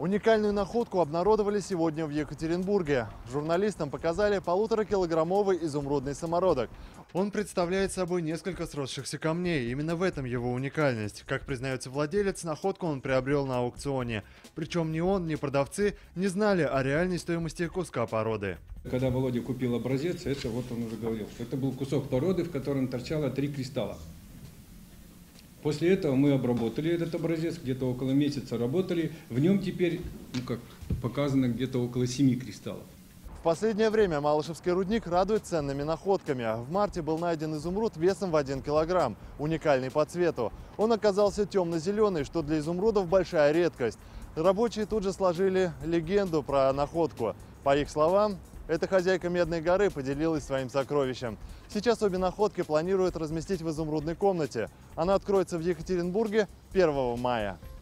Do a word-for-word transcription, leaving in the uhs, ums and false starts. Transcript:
Уникальную находку обнародовали сегодня в Екатеринбурге. Журналистам показали полуторакилограммовый изумрудный самородок. Он представляет собой несколько сросшихся камней. Именно в этом его уникальность. Как признается владелец, находку он приобрел на аукционе. Причем ни он, ни продавцы не знали о реальной стоимости куска породы. Когда Володя купил образец, это вот он уже говорил, что это был кусок породы, в котором торчало три кристалла. После этого мы обработали этот образец, где-то около месяца работали. В нем теперь, ну как показано, где-то около семи кристаллов. В последнее время Малышевский рудник радует ценными находками. В марте был найден изумруд весом в один килограмм, уникальный по цвету. Он оказался темно-зеленый, что для изумрудов большая редкость. Рабочие тут же сложили легенду про находку. По их словам, эта хозяйка Медной горы поделилась своим сокровищем. Сейчас обе находки планируют разместить в изумрудной комнате. Она откроется в Екатеринбурге первого мая.